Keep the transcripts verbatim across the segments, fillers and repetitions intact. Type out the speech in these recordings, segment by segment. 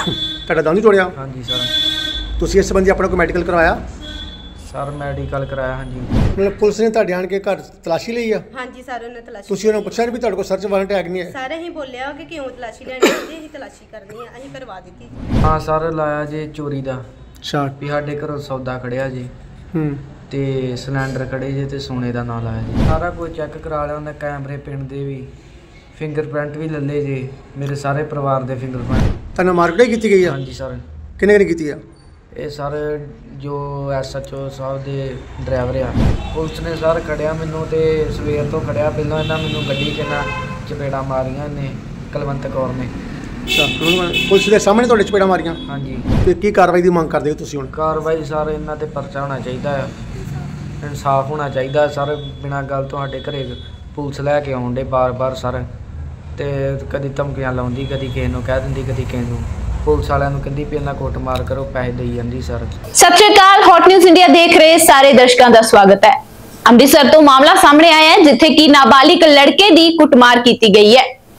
ਤੁਹਾਡਾ ਦੰਦ ਤੋੜਿਆ? ਹਾਂਜੀ ਸਰ। ਤੁਸੀਂ ਇਸ ਸੰਬੰਧੀ ਆਪਣਾ ਕੋਈ ਮੈਡੀਕਲ ਕਰਵਾਇਆ? ਸਰ ਮੈਡੀਕਲ ਕਰਾਇਆ। ਹਾਂਜੀ। ਮਤਲਬ ਪੁਲਿਸ ਨੇ ਤੁਹਾਡੇ ਆਣ ਕੇ ਘਰ ਤਲਾਸ਼ੀ ਲਈ ਆ? ਹਾਂਜੀ ਸਰ, ਉਹਨੇ ਤਲਾਸ਼ੀ। ਤੁਸੀਂ ਉਹਨਾਂ ਨੂੰ ਪੁੱਛਿਆ ਵੀ ਤੁਹਾਡੇ ਕੋਲ ਸਰਚ ਵਾਰੰਟ ਹੈਗ ਨਹੀਂ ਹੈ? ਸਾਰੇ ਹੀ ਬੋਲਿਆ ਕਿ ਕਿਉਂ ਤਲਾਸ਼ੀ ਲੈਣੀ ਹੈ, ਅਸੀਂ ਤਲਾਸ਼ੀ ਕਰਨੀ ਆ, ਅਸੀਂ ਕਰਵਾ ਦਿੱਤੀ। ਹਾਂ ਸਰ, ਲਾਇਆ ਜੇ ਚੋਰੀ ਦਾ। ਅੱਛਾ। ਵੀ ਸਾਡੇ ਘਰੋਂ ਸੌਦਾ ਖੜਿਆ ਜੀ ਹੂੰ ਤੇ ਸਿਲੰਡਰ ਖੜੇ ਜੇ ਤੇ ਸੋਨੇ ਦਾ ਨਾਂ ਲਾਇਆ ਜੀ। ਸਾਰਾ ਕੁਝ ਚੈੱਕ ਕਰਾ ਲਿਆ ਉਹਨੇ, ਕੈਮਰੇ ਪਿੰਡ ਦੇ ਵੀ, ਫਿੰਗਰਪ੍ਰਿੰਟ ਵੀ ਲੱਲੇ ਜੇ, ਮੇਰੇ ਸਾਰੇ ਪਰਿਵਾਰ ਦੇ ਫਿੰਗਰਪ੍ਰਿੰਟ। ਤੁਹਾਨੂੰ ਮਾਰਕੀਟ ਕੀਤੀ ਗਈ ਆ? ਹਾਂਜੀ ਸਰ। ਕਿੰਨੇ ਕਿੰਨੇ ਕੀਤੀ ਆ? ਇਹ ਸਰ ਜੋ ਐਸ ਐਚ ਓ ਸਾਹਿਬ ਦੇ ਡਰਾਈਵਰ ਆ, ਪੁਲਿਸ ਨੇ ਸਰ ਖੜਿਆ ਮੈਨੂੰ ਤੇ ਸਵੇਰ ਤੋਂ ਖੜਿਆ। ਪਹਿਲਾਂ ਇਹਨਾਂ ਮੈਨੂੰ ਗੱਡੀ 'ਚ ਨਾ ਚਪੇੜਾਂ ਮਾਰੀਆਂ ਇਹਨੇ, ਕੁਲਵੰਤ ਕੌਰ ਨੇ। ਅੱਛਾ, ਪੁਲਿਸ ਦੇ ਸਾਹਮਣੇ ਤੁਹਾਡੇ ਚਪੇੜਾਂ ਮਾਰੀਆਂ? ਹਾਂਜੀ। ਤੇ ਕੀ ਕਾਰਵਾਈ ਦੀ ਮੰਗ ਕਰਦੇ ਹੋ ਤੁਸੀਂ ਹੁਣ? ਕਾਰਵਾਈ ਸਰ ਇਹਨਾਂ ਤੇ ਪਰਚਾ ਹੋਣਾ ਚਾਹੀਦਾ ਆ, ਇਨਸਾਫ ਹੋਣਾ ਚਾਹੀਦਾ ਸਰ। ਬਿਨਾਂ ਗੱਲ ਤੁਹਾਡੇ ਘਰੇ ਪੁਲਿਸ ਲੈ ਕੇ ਆਉਣ ਦੇ ਬਾਰ-ਬਾਰ ਸਰ, ਤੇ ਕਦੀ ਧਮਕੀਆਂ ਲਾਉਂਦੀ, ਕਦੀ ਕਿਸੇ ਨੂੰ ਕਹਿ ਦਿੰਦੀ, ਕਦੀ ਕਿਸੇ ਨੂੰ। ਪੁਲਿਸ ਵਾਲਿਆਂ ਨੂੰ ਕਹਿੰਦੀ ਵੀ ਇਹਨਾਂ ਕੁੱਟ ਮਾਰ ਕਰੋ, ਪੈਸੇ ਦੇਈ ਜਾਂਦੀ ਸਰ। ਸਤਿ ਸ਼੍ਰੀ ਅਕਾਲ, ਹੌਟ ਨਿਊਜ਼ ਇੰਡੀਆ ਦੇਖ ਰਹੇ ਸਾਰੇ ਦਰਸ਼ਕਾਂ ਦਾ ਸਵਾਗਤ ਹੈ। ਅੰਮ੍ਰਿਤਸਰ ਤੋਂ ਮਾਮਲਾ ਸਾਹਮਣੇ ਆਇਆ ਹੈ, ਜਿੱਥੇ ਕਿ ਨਾਬਾਲਿਗ ਲੜਕੇ ਦੀ ਕੁੱਟਮਾਰ ਕੀਤੀ ਗਈ ਹੈ।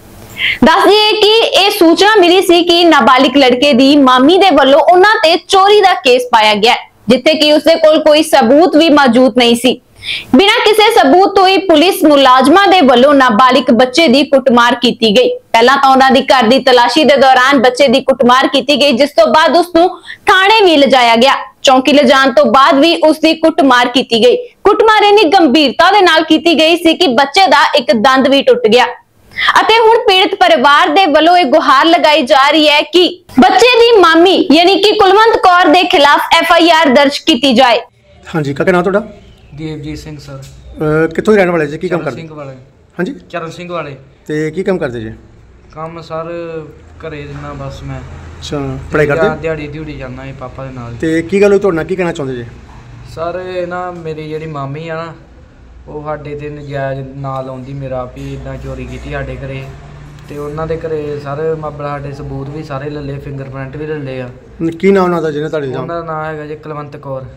ਦੱਸ ਦਈਏ ਕਿ ਇਹ ਸੂਚਨਾ ਮਿਲੀ ਸੀ ਕਿ ਨਾਬਾਲਿਗ ਲੜਕੇ ਦੀ ਮਾਮੀ ਦੇ ਵੱਲੋਂ ਉਹਨਾਂ ਤੇ ਚੋਰੀ ਦਾ ਕੇਸ ਪਾਇਆ ਗਿਆ, ਜਿੱਥੇ ਕਿ ਉਸਦੇ ਕੋਲ ਕੋਈ ਸਬੂਤ ਵੀ ਮੌਜੂਦ ਨਹੀਂ ਸੀ। ਬਿਨਾਂ ਕਿਸੇ ਸਬੂਤ ਤੋਂ ਹੀ ਪੁਲਿਸ ਮੁਲਾਜ਼ਮਾਂ ਦੇ ਵੱਲੋਂ ਨਾਬਾਲਿਗ ਬੱਚੇ ਦੀ ਕੁੱਟਮਾਰ ਕੀਤੀ ਗਈ। ਪਹਿਲਾਂ ਤਾਂ ਉਹਨਾਂ ਦੀ ਘਰ ਦੀ ਤਲਾਸ਼ੀ ਦੇ ਦੌਰਾਨ ਬੱਚੇ ਦੀ ਕੁੱਟਮਾਰ ਕੀਤੀ ਗਈ, ਜਿਸ ਤੋਂ ਬਾਅਦ ਉਸ ਨੂੰ ਥਾਣੇ ਵੀ ਲਿਜਾਇਆ ਗਿਆ। ਚੌਂਕੀ ਲਿਜਾਣ ਤੋਂ ਬਾਅਦ ਵੀ ਉਸ ਦੀ ਕੁੱਟਮਾਰ ਕੀਤੀ ਗਈ। ਕੁੱਟਮਾਰ ਇੰਨੀ ਗੰਭੀਰਤਾ ਦੇ ਨਾਲ ਕੀਤੀ ਗਈ ਸੀ ਕਿ ਬੱਚੇ ਦਾ ਇੱਕ ਦੰਦ ਵੀ ਟੁੱਟ ਗਿਆ। ਅਤੇ ਹੁਣ ਪੀੜਤ ਪਰਿਵਾਰ ਦੇ ਵੱਲੋਂ ਇਹ ਗੁਹਾਰ ਲਗਾਈ ਜਾ ਰਹੀ ਹੈ ਕਿ ਬੱਚੇ ਦੀ ਮਾਮੀ ਯਾਨੀ ਕਿ ਕੁਲਵੰਤ ਕੌਰ ਦੇ ਖਿਲਾਫ ਐਫ ਆਈ ਆਰ ਦਰਜ ਕੀਤੀ ਜਾਏ। ਹਾਂਜੀ, ਕਾਕਾ ਨਾਮ ਤੁਹਾਡਾ? ਦੇਵਜੀਤ ਸਿੰਘ ਸਰ। ਕਿੱਥੋਂ ਦੇ ਰਹਿਣ ਵਾਲੇ ਜੀ? ਕੀ ਕੰਮ ਕਰਦੇ? ਸਿੰਘ ਵਾਲੇ। ਹਾਂਜੀ, ਚਰਨ ਸਿੰਘ ਵਾਲੇ। ਤੇ ਕੀ ਕੰਮ ਕਰਦੇ ਜੀ? ਕੰਮ ਸਰ ਘਰੇ ਜਿੰਨਾ ਬਸ ਮੈਂ। ਅੱਛਾ, ਪੜ੍ਹਾਈ ਕਰਦੇ? ਦਿਹਾੜੀ ਦਿਹੜੀ ਜਾਂਦਾ ਇਹ ਪਾਪਾ ਦੇ ਨਾਲ। ਤੇ ਕੀ ਗੱਲ ਹੋਈ ਤੁਹਾਡੇ ਨਾਲ, ਕੀ ਕਹਿਣਾ ਚਾਹੁੰਦੇ ਜੀ? ਸਰ ਇਹ ਨਾ ਮੇਰੀ ਜਿਹੜੀ ਮਾਮੀ ਆ ਨਾ, ਉਹ ਸਾਡੇ ਤੇ ਨਜਾਇਜ਼ ਨਾਂ ਲਾਉਂਦੀ ਮੇਰਾ ਵੀ ਇੱਦਾਂ ਚੋਰੀ ਕੀਤੀ ਸਾਡੇ ਘਰੇ। ਤੇ ਉਹਨਾਂ ਦੇ ਘਰੇ ਸਰ ਮਾਬਲਾ ਸਾਡੇ ਸਬੂਤ ਵੀ ਸਾਰੇ ਲੱਲੇ, ਫਿੰਗਰਪ੍ਰਿੰਟ ਵੀ ਲੱਲੇ ਆ। ਕੀ ਨਾਮ ਉਹਨਾਂ ਦਾ ਜਿਹਨੇ ਤੁਹਾਡੇ? ਉਹਨਾਂ ਦਾ ਨਾਂ ਹੈਗਾ ਜੀ ਕੁਲਵੰਤ ਕੌਰ।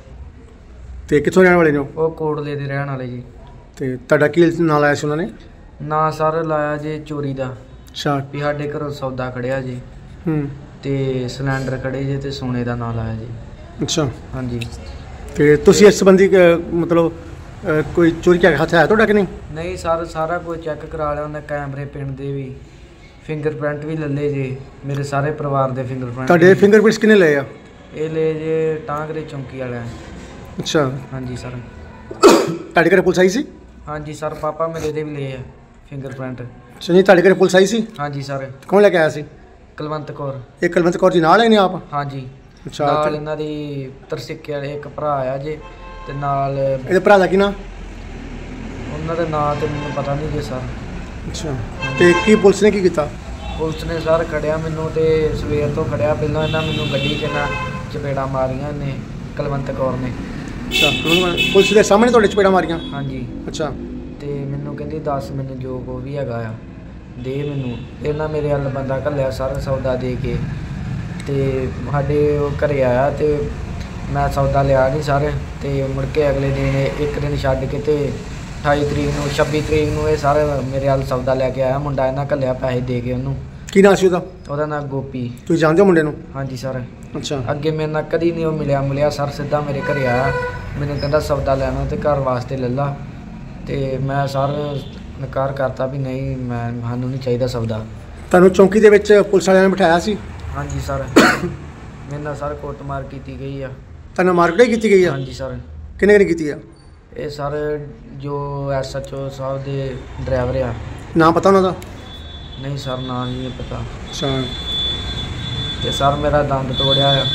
ਤੇ ਕਿੱਥੋਂ ਰਹਿਣ ਵਾਲੇ ਨੇ? ਉਹ ਕੋਟਲੇ ਦੇ ਰਹਿਣ ਵਾਲੇ ਜੀ। ਤੇ ਤੁਹਾਡਾ ਕੀ ਨਾਂ ਲਾਇਆ ਸੀ ਉਹਨਾਂ ਨੇ? ਨਾਂ ਸਰ ਲਾਇਆ ਜੇ ਚੋਰੀ ਦਾ। ਅੱਛਾ। ਵੀ ਸਾਡੇ ਘਰੋਂ ਸੌਦਾ ਖੜਿਆ ਜੀ ਹੂੰ ਤੇ ਸਿਲੰਡਰ ਖੜੇ ਜੇ ਤੇ ਸੋਨੇ ਦਾ ਨਾਂ ਲਾਇਆ ਜੀ। ਅੱਛਾ। ਹਾਂਜੀ। ਤੇ ਤੁਸੀਂ ਇਸ ਸੰਬੰਧੀ ਮਤਲਬ ਕੋਈ ਚੋਰੀ ਕਰਕੇ ਹੱਥ ਆਇਆ ਤੁਹਾਡਾ ਕਿ ਨਹੀਂ? ਨਹੀਂ ਸਰ, ਸਾਰਾ ਕੁਝ ਚੈੱਕ ਕਰਾ ਲਿਆ ਉਹਨੇ, ਕੈਮਰੇ ਪਿੰਡ ਦੇ ਵੀ, ਫਿੰਗਰਪ੍ਰਿੰਟ ਵੀ ਲੱਲੇ ਜੇ, ਮੇਰੇ ਸਾਰੇ ਪਰਿਵਾਰ ਦੇ ਫਿੰਗਰਪ੍ਰਿੰਟ। ਤੁਹਾਡੇ ਫਿੰਗਰਪ੍ਰਿੰਟਸ ਕਿੰਨੇ ਲਏ ਆ? ਇਹ ਲੈ ਜੇ ਟਾਂਗਰੇ ਚੌਂਕੀ ਵਾਲਿਆਂ। ਅੱਛਾ। ਹਾਂਜੀ ਸਰ। ਤੁਹਾਡੇ ਘਰੇ ਪੁਲਿਸ ਆਈ ਸੀ? ਹਾਂਜੀ ਸਰ, ਪਾਪਾ ਮੇਰੇ ਦੇ ਵੀ ਲਏ ਆ ਫਿੰਗਰਪ੍ਰਿੰਟ। ਅੱਛਾ ਜੀ, ਤੁਹਾਡੇ ਘਰੇ ਪੁਲਿਸ ਆਈ ਸੀ? ਹਾਂਜੀ ਸਰ। ਕੌਣ ਲੈ ਕੇ ਆਇਆ ਸੀ? ਕੁਲਵੰਤ ਕੌਰ। ਇਹ ਕੁਲਵੰਤ ਕੌਰ ਜੀ ਨਾਲ ਆਏ ਨੇ ਆਪ? ਹਾਂਜੀ। ਅੱਛਾ। ਨਾਲ ਇਹਨਾਂ ਦੀ ਤਰਸਿੱਕੇ ਵਾਲੇ ਇੱਕ ਭਰਾ ਆ ਜੇ, ਤੇ ਨਾਲ ਇਹਦੇ ਭਰਾ ਦਾ ਕੀ ਨਾਂ? ਉਹਨਾਂ ਦਾ ਨਾਂ ਤੇ ਮੈਨੂੰ ਪਤਾ ਨਹੀਂ ਜੇ ਸਰ। ਅੱਛਾ। ਤੇ ਕੀ ਪੁਲਿਸ ਨੇ ਕੀ ਕੀਤਾ? ਪੁਲਿਸ ਨੇ ਸਰ ਖੜਿਆ ਮੈਨੂੰ ਤੇ ਸਵੇਰ ਤੋਂ ਖੜਿਆ। ਪਹਿਲਾਂ ਇਹਨਾਂ ਮੈਨੂੰ ਗੱਡੀ 'ਚ ਨਾ ਚਪੇੜਾਂ ਮਾਰੀਆਂ ਇਹਨੇ, ਕੁਲਵੰਤ ਕੌਰ ਨੇ। ਅੱਛਾ, ਪੁਲਿਸ ਦੇ ਸਾਹਮਣੇ ਤੁਹਾਡੇ ਚਪੇੜਾਂ ਮਾਰੀਆਂ? ਹਾਂਜੀ। ਅੱਛਾ। ਤੇ ਮੈਨੂੰ ਕਹਿੰਦੀ ਦੱਸ ਮੈਨੂੰ ਜੋ ਕੋ ਵੀ ਹੈਗਾ ਆ ਦੇ ਮੈਨੂੰ। ਇਹਨਾਂ ਮੇਰੇ ਵੱਲ ਬੰਦਾ ਘੱਲਿਆ ਸਾਰਾ ਸੌਦਾ ਦੇ ਕੇ, ਤੇ ਸਾਡੇ ਉਹ ਘਰੇ ਆਇਆ ਤੇ ਮੈਂ ਸੌਦਾ ਲਿਆ ਨਹੀਂ ਸਰ। ਤੇ ਮੁੜ ਕੇ ਅਗਲੇ ਦਿਨ ਇੱਕ ਦਿਨ ਛੱਡ ਕੇ ਤੇ ਅਠਾਈ ਤਰੀਕ ਨੂੰ ਛੱਬੀ ਤਰੀਕ ਨੂੰ ਇਹ ਸਾਰੇ ਮੇਰੇ ਵੱਲ ਸੌਦਾ ਲੈ ਕੇ ਆਇਆ ਮੁੰਡਾ। ਇਹਨਾਂ ਘੱਲਿਆ ਪੈਸੇ ਦੇ ਕੇ ਉਹਨੂੰ। ਕੀ ਨਾਂ ਸੀ ਉਹਦਾ? ਉਹਦਾ ਨਾਂ ਗੋਪੀ। ਤੁਸੀਂ ਜਾਣਦੇ ਹੋ ਮੁੰਡੇ ਨੂੰ? ਹਾਂਜੀ ਸਰ। ਅੱਛਾ। ਅੱਗੇ ਮੇਰੇ ਨਾਲ ਕਦੀ ਨਹੀਂ ਉਹ ਮਿਲਿਆ ਮਿਲਿਆ ਸਰ, ਸਿੱਧਾ ਮੇਰੇ ਘਰੇ ਆਇਆ, ਮੈਨੂੰ ਕਹਿੰਦਾ ਸੌਦਾ ਲੈਣਾ ਤੇ ਘਰ ਵਾਸਤੇ ਲੈ ਲਾ। ਤੇ ਮੈਂ ਸਰ ਨਕਾਰ ਕਰਤਾ ਵੀ ਨਹੀਂ, ਮੈਂ ਸਾਨੂੰ ਨਹੀਂ ਚਾਹੀਦਾ ਸੌਦਾ। ਤੁਹਾਨੂੰ ਚੌਂਕੀ ਦੇ ਵਿੱਚ ਪੁਲਿਸ ਵਾਲਿਆਂ ਨੇ ਬਿਠਾਇਆ ਸੀ? ਹਾਂਜੀ ਸਰ। ਮੇਰੇ ਨਾਲ ਸਰ ਕੁੱਟਮਾਰ ਕੀਤੀ ਗਈ ਆ। ਤੁਹਾਨੂੰ ਮਾਰਕੀਟ ਕੀਤੀ ਗਈ ਆ? ਹਾਂਜੀ ਸਰ। ਕਿੰਨੇ ਕਿੰਨੇ ਕੀਤੀ ਆ? ਇਹ ਸਰ ਜੋ ਐਸ ਐਚ ਓ ਸਾਹਿਬ ਦੇ ਡਰਾਈਵਰ ਆ। ਨਾਮ ਪਤਾ ਉਹਨਾਂ ਦਾ? ਨਹੀਂ ਸਰ, ਨਾਂ ਨਹੀਂ ਪਤਾ। ਅੱਛਾ। ਤੇ ਸਰ ਮੇਰਾ ਦੰਦ ਤੋੜਿਆ ਆ।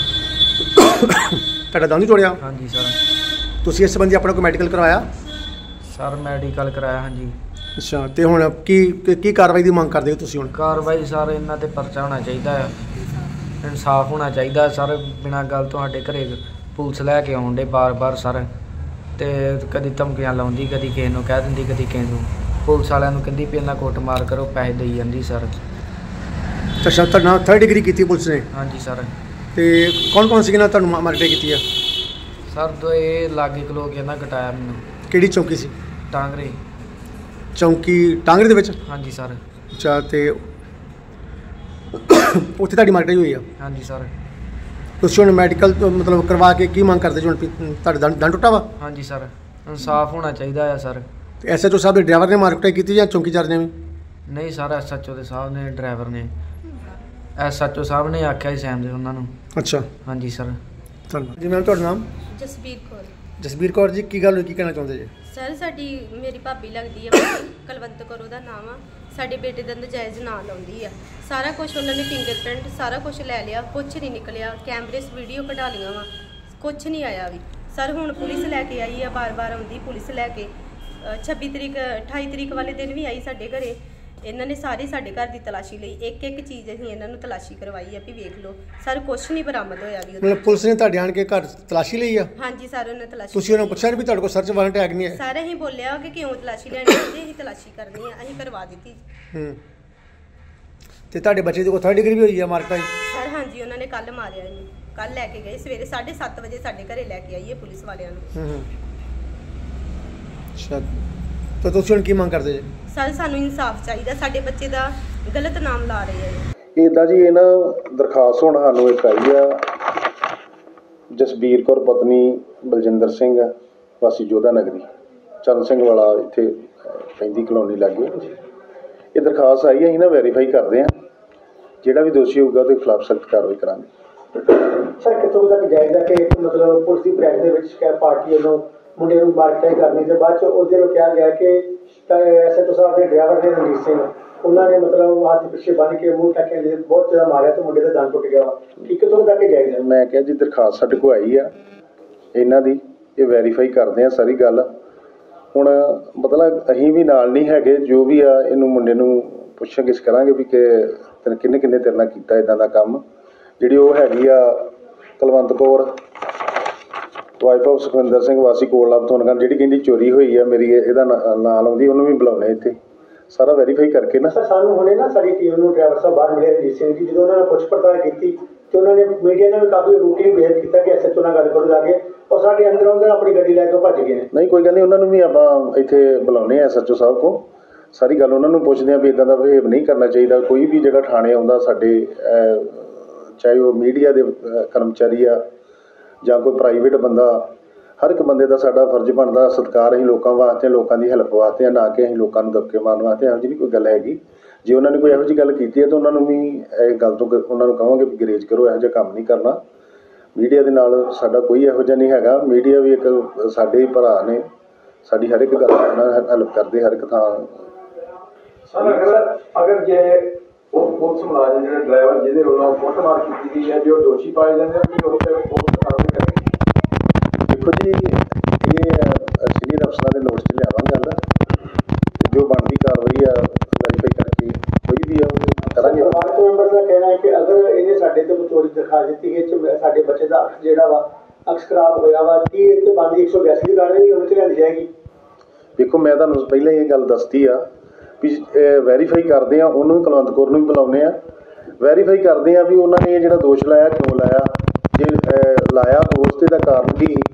ਤੁਹਾਡਾ ਦੰਦ ਤੋੜਿਆ? ਹਾਂਜੀ ਸਰ। ਤੁਸੀਂ ਇਸ ਸੰਬੰਧੀ ਆਪਣਾ ਕੋਈ ਮੈਡੀਕਲ ਕਰਵਾਇਆ? ਸਰ ਮੈਡੀਕਲ ਕਰਾਇਆ। ਹਾਂਜੀ। ਅੱਛਾ। ਤੇ ਹੁਣ ਕੀ ਕੀ ਕਾਰਵਾਈ ਦੀ ਮੰਗ ਕਰਦੇ ਹੋ ਤੁਸੀਂ ਹੁਣ? ਕਾਰਵਾਈ ਸਰ ਇਹਨਾਂ ਤੇ ਪਰਚਾ ਹੋਣਾ ਚਾਹੀਦਾ ਆ, ਇਨਸਾਫ ਹੋਣਾ ਚਾਹੀਦਾ ਸਰ। ਬਿਨਾਂ ਗੱਲ ਤੁਹਾਡੇ ਘਰੇ ਪੁਲਿਸ ਲੈ ਕੇ ਆਉਣ ਦੇ ਬਾਰ-ਬਾਰ ਸਰ, ਤੇ ਕਦੀ ਧਮਕੀਆਂ ਲਾਉਂਦੀ, ਕਦੀ ਕਿਸੇ ਨੂੰ ਕਹਿ ਦਿੰਦੀ, ਕਦੀ ਕਿਸੇ ਨੂੰ। ਪੁਲਿਸ ਵਾਲਿਆਂ ਨੂੰ ਕਹਿੰਦੀ ਵੀ ਇਹਨਾਂ ਕੁੱਟ ਮਾਰ ਕਰੋ, ਪੈਸੇ ਦੇਈ ਜਾਂਦੀ ਸਰ। ਅੱਛਾ। ਤੁਹਾਡਾ ਥਰਡ ਡਿਗਰੀ ਕੀਤੀ ਪੁਲਿਸ ਨੇ? ਹਾਂਜੀ ਸਰ। ਤੇ ਕੌਣ ਕੌਣ ਸੀ ਨਾ ਤੁਹਾਨੂੰ ਮਾਰਕੀਟ ਕੀਤੀ ਆ? ਸਰ ਦੋ ਇਹ ਲਾਗੇ ਖਲੋ ਕੇ ਨਾ ਕਟਾਇਆ ਮੈਨੂੰ। ਕਿਹੜੀ ਚੌਂਕੀ ਸੀ? ਟਾਂਗਰੇ ਚੌਂਕੀ। ਟਾਂਗਰੇ ਦੇ ਵਿੱਚ? ਹਾਂਜੀ ਸਰ। ਅੱਛਾ। ਤੇ ਉੱਥੇ ਤੁਹਾਡੀ ਮਾਰਕੀਟ ਹੋਈ ਆ? ਹਾਂਜੀ ਸਰ। ਤੁਸੀਂ ਹੁਣ ਮੈਡੀਕਲ ਮਤਲਬ ਕਰਵਾ ਕੇ ਕੀ ਮੰਗ ਕਰਦੇ ਜੀ ਹੁਣ ਵੀ ਤੁਹਾਡਾ ਦੰਦ ਦੰਦ ਟੁੱਟਾ ਵਾ? ਹਾਂਜੀ ਸਰ, ਇਨਸਾਫ ਹੋਣਾ ਚਾਹੀਦਾ ਆ ਸਰ। ਐਸ ਐਚ ਓ ਸਾਹਿਬ ਦੇ ਡਰਾਈਵਰ ਨੇ ਮਾਰਕੀਟ ਕੀਤੀ ਜਾਂ ਚੌਂਕੀਦਾਰ ਨੇ ਵੀ? ਨਹੀਂ ਸਰ, ਐਸ ਐਚ ਓ ਦੇ ਸਾਹਿਬ ਨੇ, ਡਰਾਈਵਰ ਨੇ, ਐਸ ਐਚ ਓ ਸਾਹਿਬ ਨੇ ਆਖਿਆ ਹੀ ਸੈਮ ਦੇ ਉਹਨਾਂ ਨੂੰ। ਅੱਛਾ, ਹਾਂਜੀ ਸਰ। ਧੰਨਵਾਦ ਜੀ। ਮੈਮ ਤੁਹਾਡਾ ਨਾਮ? ਜਸਬੀਰ ਕੌਰ। ਜਸਬੀਰ ਕੌਰ ਜੀ, ਕੀ ਗੱਲ ਹੋਈ, ਕੀ ਕਹਿਣਾ ਚਾਹੁੰਦੇ ਜੀ? ਸਰ ਸਾਡੀ ਮੇਰੀ ਭਾਬੀ ਲੱਗਦੀ ਆ, ਕੁਲਵੰਤ ਕੌਰ ਉਹਦਾ ਨਾਮ ਆ। ਸਾਡੇ ਬੇਟੇ ਦਾ ਨਜਾਇਜ਼ ਨਾਂ ਲਾਉਂਦੀ ਆ। ਸਾਰਾ ਕੁਝ ਉਹਨਾਂ ਨੇ ਫਿੰਗਰਪ੍ਰਿੰਟ ਸਾਰਾ ਕੁਝ ਲੈ ਲਿਆ, ਕੁਝ ਨਹੀਂ ਨਿਕਲਿਆ। ਕੈਮਰੇਸ ਵੀਡੀਓ ਕਢਾ ਲਈਆਂ ਵਾ, ਕੁਝ ਨਹੀਂ ਆਇਆ ਵੀ। ਸਰ ਹੁਣ ਪੁਲਿਸ ਲੈ ਕੇ ਆਈ ਆ, ਬਾਰ-ਬਾਰ ਆਉਂਦੀ ਪੁਲਿਸ ਲੈ ਕੇ। ਛੱਬੀ ਤਰੀਕ ਅਠਾਈ ਤਰੀਕ ਵਾਲੇ ਦਿਨ ਵੀ ਆਈ ਸਾਡੇ ਘਰੇ। ਇਹਨਾਂ ਨੇ ਸਾਰੀ ਸਾਡੇ ਘਰ ਦੀ ਤਲਾਸ਼ੀ ਲਈ, ਇੱਕ ਇੱਕ ਚੀਜ਼ ਅਸੀਂ ਇਹਨਾਂ ਨੂੰ ਤਲਾਸ਼ੀ ਕਰਵਾਈ ਆ ਵੀ ਵੇਖ ਲਓ। ਸਰ ਕੁਛ ਨਹੀਂ ਬਰਾਮਦ ਹੋਇਆ ਵੀ। ਮਤਲਬ ਪੁਲਿਸ ਨੇ ਤੁਹਾਡੇ ਆਣ ਕੇ ਘਰ ਤਲਾਸ਼ੀ ਲਈ ਆ? ਹਾਂਜੀ ਸਰ, ਉਹਨੇ ਤਲਾਸ਼ੀ। ਤੁਸੀਂ ਉਹਨਾਂ ਨੂੰ ਪੁੱਛਿਆ ਵੀ ਤੁਹਾਡੇ ਕੋਲ ਸਰਚ ਵਾਰੰਟ ਹੈ ਕਿ ਨਹੀਂ ਹੈ? ਸਾਰੇ ਅਸੀਂ ਬੋਲਿਆ ਕਿ ਕਿਉਂ ਤਲਾਸ਼ੀ ਲੈਣੀ ਹੈ, ਅਸੀਂ ਤਲਾਸ਼ੀ ਕਰਨੀ ਆ, ਅਸੀਂ ਕਰਵਾ ਦਿੱਤੀ। ਹੂੰ। ਤੇ ਤੁਹਾਡੇ ਬੱਚੇ ਦੀ ਕੋਈ ਥਰਡ ਡਿਗਰੀ ਵੀ ਹੋਈ ਆ ਮਾਰਕੀਟ? ਸਰ ਹਾਂਜੀ, ਉਹਨਾਂ ਨੇ ਕੱਲ ਮਾਰਿਆ ਇਹਨੂੰ। ਕੱਲ ਲੈ ਕੇ ਗਏ ਸਵੇਰੇ ਸਾਢੇ ਸੱਤ ਵਜੇ ਸਾਡੇ ਘਰੇ ਲੈ ਕੇ ਆਈਏ ਪੁਲਿਸ ਵਾਲਿਆਂ ਨੂੰ। ਹੂੰ ਹੂੰ। ਅੱਛਾ, ਤਾਂ ਤੁਸੀਂ ਹੁਣ ਕੀ ਮੰਗ ਕਰਦੇ ਜੀ? ਸਰ ਸਾਨੂੰ ਇਨਸਾਫ ਚਾਹੀਦਾ, ਸਾਡੇ ਬੱਚੇ ਦਾ ਗਲਤ ਨਾਮ ਲਾ ਰਹੇ ਆ। ਇੱਦਾਂ ਜੀ ਇਹ ਨਾ ਦਰਖਾਸਤ ਹੁਣ ਸਾਨੂੰ ਇੱਕ ਆਈ ਆ, ਜਸਬੀਰ ਕੌਰ ਪਤਨੀ ਬਲਜਿੰਦਰ ਸਿੰਘ ਵਾਸੀ ਜੋਧਾ ਨਗਰੀ, ਚੰਦ ਸਿੰਘ ਵਾਲਾ ਇੱਥੇ ਪੈਂਦੀ ਕਲੋਨੀ ਲਾਗੇ। ਇਹ ਦਰਖਾਸਤ ਆਈ ਹੈ, ਅਸੀਂ ਨਾ ਵੈਰੀਫਾਈ ਕਰਦੇ ਹਾਂ, ਜਿਹੜਾ ਵੀ ਦੋਸ਼ੀ ਹੋਊਗਾ ਉਹਦੇ ਖਿਲਾਫ ਸਖਤ ਕਾਰਵਾਈ ਕਰਾਂਗੇ। ਸਰ ਕਿੱਥੋਂ ਤੱਕ ਜਾਇਜ਼ ਹੈ ਕਿ ਮਤਲਬ ਪੁਲਿਸ ਦੀ ਪ੍ਰੈਸ ਦੇ ਵਿੱਚ ਸ਼ਿਕਾਇਤ ਪਾਰਟੀ ਵੱਲੋਂ ਮੁੰਡੇ ਨੂੰ ਮਾਰਕਟਾਈ ਕਰਨੀ ਤੇ ਬਾਅਦ ਚ ਉਹਦੇ ਨੂੰ ਕਿਹਾ ਗਿਆ ਕਿ ਐਸ ਐਚ ਓ ਸਾਹਿਬ ਦੇ ਡਰਾਈਵਰ ਨੇ ਰਣਜੀਤ ਸਿੰਘ, ਉਹਨਾਂ ਨੇ ਮਤਲਬ ਹੱਥ ਪਿੱਛੇ ਬੰਨ੍ਹ ਕੇ ਮੂੰਹ ਟੱਕਿਆ ਲਈ ਬਹੁਤ ਜ਼ਿਆਦਾ ਮਾਰਿਆ ਤੇ ਮੁੰਡੇ ਦਾ ਦੰਦ ਟੁੱਟ ਗਿਆ ਵਾ। ਕਿ ਕਿੱਥੋਂ ਤੱਕ ਜਾਇਜ਼ ਹੈ? ਮੈਂ ਕਿਹਾ ਜੀ ਦਰਖਾਸਤ ਸਾਡੇ ਕੋਲ ਆਈ ਆ ਇਹਨਾਂ ਦੀ, ਇਹ ਵੈਰੀਫਾਈ ਕਰਦੇ ਆ ਸਾਰੀ ਗੱਲ। ਹੁਣ ਮਤਲਬ ਅਸੀਂ ਵੀ ਨਾਲ ਨਹੀਂ ਹੈਗੇ, ਜੋ ਵੀ ਆ ਇਹਨੂੰ ਮੁੰਡੇ ਨੂੰ ਪੁੱਛਾਂ ਗਿੱਛ ਕਰਾਂਗੇ ਵੀ ਕਿ ਤੈਨੂੰ ਕਿੰਨੇ ਕਿੰਨੇ ਤੇਰੇ ਨਾਲ ਕੀਤਾ ਇੱਦਾਂ ਦਾ ਕੰਮ। ਜਿਹੜੀ ਉਹ ਹੈਗੀ ਆ ਕੁਲਵੰਤ ਕੌਰ ਵਾਈਫ ਆਫ ਸੁਖਵਿੰਦਰ ਸਿੰਘ ਵਾਸੀ ਕੋਟਲਾ ਬਥੋਨਗੰਜ, ਜਿਹੜੀ ਕਹਿੰਦੀ ਚੋਰੀ ਹੋਈ ਆ ਮੇਰੀ, ਇਹਦਾ ਨਾਂ ਲਾਉਂਦੀ, ਉਹਨੂੰ ਵੀ ਬੁਲਾਉਣੇ ਇੱਥੇ ਸਾਰਾ ਵੈਰੀਫਾਈ ਕਰਕੇ ਨਾ। ਸਰ ਸਾਨੂੰ ਹੁਣੇ ਨਾ ਸਾਡੀ ਟੀਮ ਨੂੰ ਡਰਾਈਵਰ ਸਾਹਿਬ ਬਾਹਰ ਮਿਲੇ ਰਣਜੀਤ ਸਿੰਘ ਜੀ, ਜਦੋਂ ਉਹਨਾਂ ਨੇ ਪੁੱਛ ਪੜਤਾਲ ਕੀਤੀ ਤੇ ਉਹਨਾਂ ਨੇ ਮੀਡੀਆ ਨਾਲ ਵੀ ਕਾਫੀ ਰੂਟੀਨ ਬਿਹੇਵ ਕੀਤਾ ਕਿ ਐਸ ਐਚ ਓ ਨਾਲ ਗੱਲ ਕਰੋ ਜਾ ਕੇ, ਔਰ ਸਾਡੇ ਅੰਦਰ ਆਉਂਦੇ ਆਪਣੀ ਗੱਡੀ ਲੈ ਕੇ ਭੱਜ ਗਏ ਨੇ। ਨਹੀਂ ਕੋਈ ਗੱਲ ਨਹੀਂ, ਉਹਨਾਂ ਨੂੰ ਵੀ ਆਪਾਂ ਇੱਥੇ ਬੁਲਾਉਂਦੇ ਆ ਐਸ ਐਚ ਓ ਸਾਹਿਬ ਕੋਲ, ਸਾਰੀ ਗੱਲ ਉਹਨਾਂ ਨੂੰ ਪੁੱਛਦੇ ਆ ਵੀ ਇੱਦਾਂ ਦਾ ਬਿਹੇਵ ਨਹੀਂ ਕਰਨਾ ਚਾਹੀਦਾ। ਕੋਈ ਵੀ ਜਿਹੜਾ ਥਾਣੇ ਆਉਂਦਾ ਸਾਡੇ, ਚਾਹੇ ਉਹ ਮੀਡੀਆ ਦੇ ਕਰਮਚਾਰੀ ਆ ਜਾਂ ਕੋਈ ਪ੍ਰਾਈਵੇਟ ਬੰਦਾ, ਹਰ ਇੱਕ ਬੰਦੇ ਦਾ ਸਾਡਾ ਫਰਜ਼ ਬਣਦਾ ਸਤਿਕਾਰ। ਅਸੀਂ ਲੋਕਾਂ ਵਾਸਤੇ, ਲੋਕਾਂ ਦੀ ਹੈਲਪ ਵਾਸਤੇ, ਨਾ ਕਿ ਅਸੀਂ ਲੋਕਾਂ ਨੂੰ ਦਬਕੇ ਮਾਰਨ ਵਾਸਤੇ। ਇਹੋ ਜਿਹੀ ਨਹੀਂ ਕੋਈ ਗੱਲ ਹੈਗੀ। ਜੇ ਉਹਨਾਂ ਨੇ ਕੋਈ ਇਹੋ ਜਿਹੀ ਗੱਲ ਕੀਤੀ ਹੈ ਤਾਂ ਉਹਨਾਂ ਨੂੰ ਵੀ ਇਹ ਗੱਲ ਤੋਂ ਉਹਨਾਂ ਨੂੰ ਕਹਾਂਗੇ ਵੀ ਗਰੇਜ ਕਰੋ, ਇਹੋ ਜਿਹਾ ਕੰਮ ਨਹੀਂ ਕਰਨਾ। ਮੀਡੀਆ ਦੇ ਨਾਲ ਸਾਡਾ ਕੋਈ ਇਹੋ ਜਿਹਾ ਨਹੀਂ ਹੈਗਾ। ਮੀਡੀਆ ਵੀ ਇੱਕ ਸਾਡੇ ਹੀ ਭਰਾ ਨੇ, ਸਾਡੀ ਹਰ ਇੱਕ ਗੱਲ ਨਾਲ ਹੈਲਪ ਕਰਦੇ ਹਰ ਇੱਕ ਥਾਂ। ਸਰ ਅਗਰ ਅਗਰ ਜੇ ਉਹ ਪੁਲਿਸ ਮੁਲਾਜ਼ਮ ਜਿਹੜੇ ਡਰਾਈਵਰ ਜਿਹਦੇ ਵੱਲੋਂ ਕੁੱਟਮਾਰ ਕੀਤੀ ਗਈ ਹੈ, ਜੋ ਦੋਸ਼ੀ ਪਾਏ ਜਾਂਦੇ ਆ ਕਿ ਉਹ ਤੇ ਪੁਲਿਸ ਕਾਰਵਾਈ ਕਰੇਗੀ? ਦੇਖੋ ਜੀ, ਇਹ ਸੀਨੀਅਰ ਅਫਸਰਾਂ ਦੇ ਨੋਟਿਸ 'ਚ ਲਿਆਵਾਂਗੇ ਗੱਲ, ਜੋ ਬਣਦੀ ਕਾਰਵਾਈ ਆ ਵੈਰੀਫਾਈ ਕਰਕੇ ਕੋਈ ਵੀ ਆ ਉਹ ਕਰਾਂਗੇ। ਪਰਿਵਾਰਕ ਮੈਂਬਰ ਦਾ ਕਹਿਣਾ ਹੈ ਕਿ ਅਗਰ ਇਹਨੇ ਸਾਡੇ ਤੇ ਚੋਰੀ ਦਿਖਾ ਦਿੱਤੀ ਹੈ, ਸਾਡੇ ਬੱਚੇ ਦਾ ਅੱਖ ਜਿਹੜਾ ਵਾ ਅਕਸ ਖਰਾਬ ਹੋਇਆ ਵਾ, ਕੀ ਇਹ ਤੇ ਬੰਦੀ ਇੱਕ ਸੌ ਬਿਆਸੀ ਦੀ ਕਾਰਵਾਈ ਉਹਨਾਂ 'ਚ ਲਿਆਂਦੀ ਜਾਏਗੀ? ਦੇਖੋ ਮੈਂ ਤੁਹਾਨੂੰ ਪਹਿਲਾਂ ਹੀ ਇਹ ਗੱਲ ਦੱਸਤੀ ਆ ਵੀ ਵੈਰੀਫਾਈ ਕਰਦੇ ਆ, ਉਹਨੂੰ ਵੀ ਕੁਲਵੰਤ ਕੌਰ ਨੂੰ ਵੀ ਬੁਲਾਉਂਦੇ ਆ, ਵੈਰੀਫਾਈ ਕਰਦੇ ਆ ਵੀ ਉਹਨਾਂ ਨੇ ਜਿਹੜਾ ਦੋਸ਼ ਲਾਇਆ ਕਿਉਂ ਲਾਇਆ, ਜੇ ਲਾਇਆ ਦੋਸ਼ ਤੇ ਦਾ ਕਾਰਨ ਕੀ